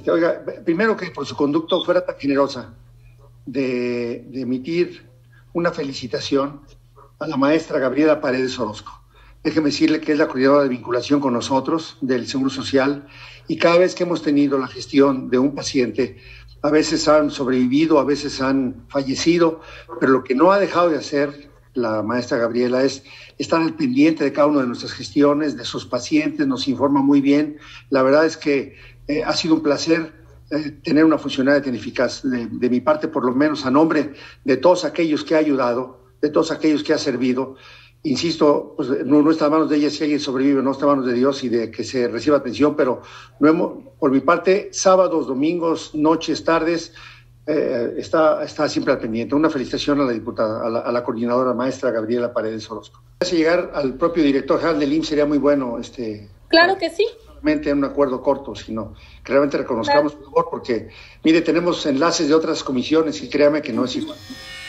Oiga, primero que por su conducto fuera tan generosa de emitir una felicitación a la maestra Gabriela Paredes Orozco. Déjeme decirle que es la coordinadora de vinculación con nosotros del Seguro Social y cada vez que hemos tenido la gestión de un paciente, a veces han sobrevivido, a veces han fallecido, pero lo que no ha dejado de hacer la maestra Gabriela es estar al pendiente de cada una de nuestras gestiones, de sus pacientes, nos informa muy bien. La verdad es que ha sido un placer tener una funcionaria tan eficaz. De mi parte, por lo menos a nombre de todos aquellos que ha ayudado, de todos aquellos que ha servido. Insisto, pues, no está en manos de ella si alguien sobrevive, no está en manos de Dios y de que se reciba atención, pero por mi parte, sábados, domingos, noches, tardes, está siempre al pendiente. Una felicitación a la diputada, a la coordinadora maestra Gabriela Paredes Orozco. Si llegar al propio director general del IMSS sería muy bueno. Claro que sí. En un acuerdo corto, sino que realmente reconozcamos su labor, porque, mire, tenemos enlaces de otras comisiones y créame que no es igual.